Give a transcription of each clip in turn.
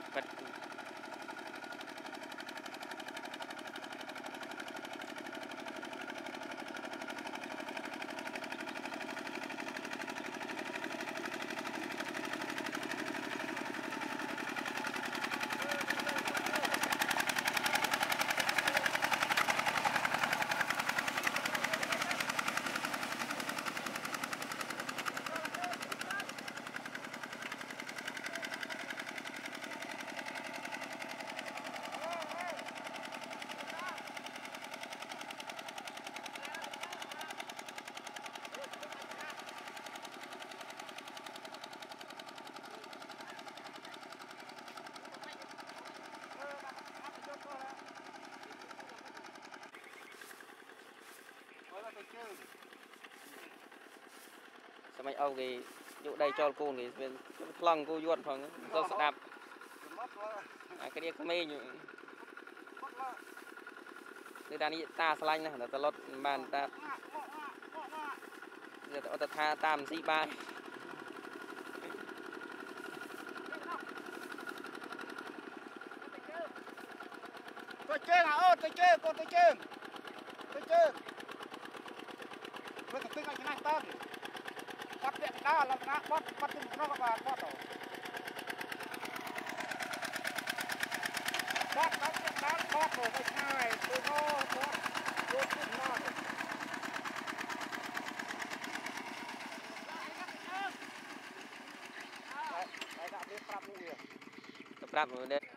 vật sao mày âu cái vụ đây cho cô thì lần cô yuan phần do sẽ đạp cái đi mê như người ta đi ta slanh này là ta lót bàn ta giờ ta tha tam si ba tôi chơi là ơ tôi chơi con tôi chơi với cái tiếng anh này ta bắt điện đá là nó bắt tiếng nó các bạn bắt rồi bắt điện đá bắt rồi cái này tôi nó tôi cũng nó đây đã biết prap luôn tập rap rồi đấy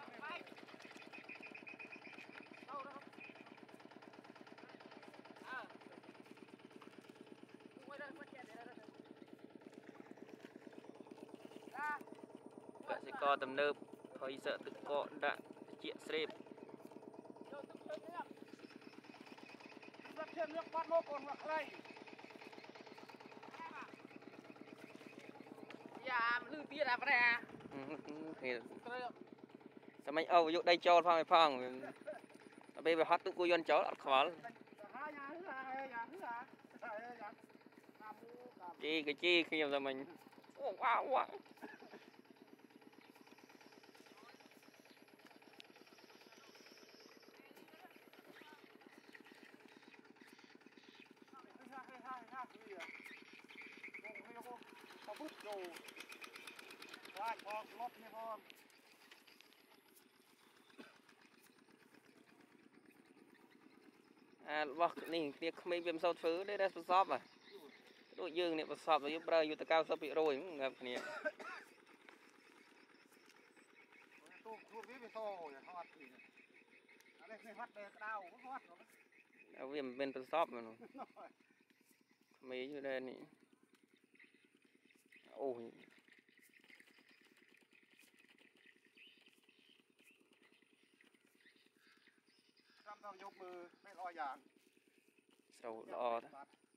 các sẽ co tầm nớp thôi sợ tự cọ đạn chuyện xếp lư tia là vậy sao mày âu vụ đây cho phong bây giờ hát tụ cô yuan chó khó chi khi giờ mình wow wow vâng này tiệc không biết sao thứ đấy là shop à đội dương này shop rồi bây giờ cao shop bị rồi ngập nè viêm bên shop mà mấy như đây này ôi sầu đỏ đó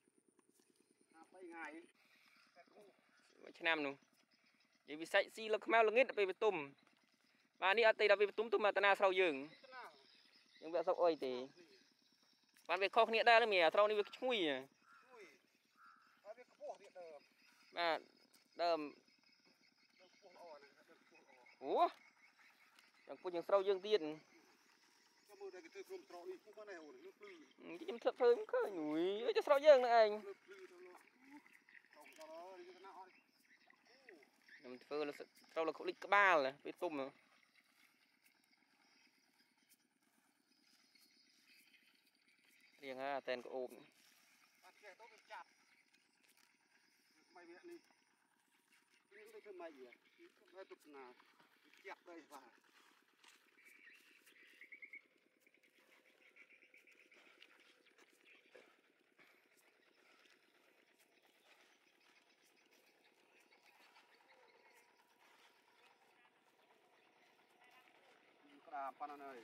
năm luôn vậy vì say si là không là nghít về tôm và đi ở đây là về tôm mà ta sau dừng nhưng bây giờ sau ơi thì bạn về kho nghĩa đây là mẹ sau đi về chui mà đầm ủa chẳng có những sau dương tiên cái chấm thật thôi có nhủi cho sau dương nữa anh làm phơi là sau là khẩu lịch ba là với tôm rồi riêng ha tên của ôm mày biết đi những cái thân mày gì đây tục là chẹp đây và cả pan này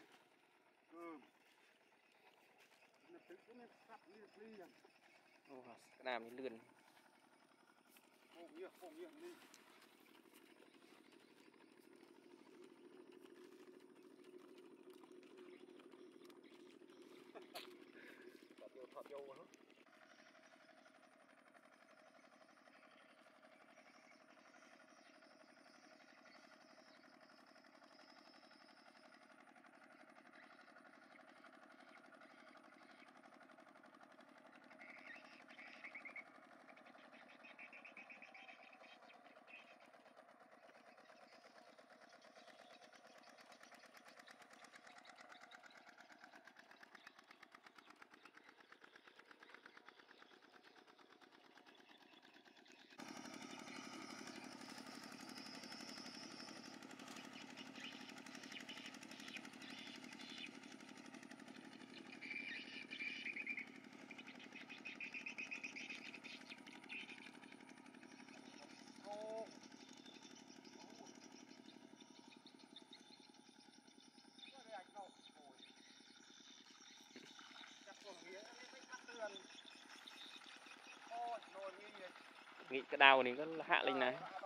cái nào mình lươn không đi thật vô hả nghĩ cái đào này có hạ lên này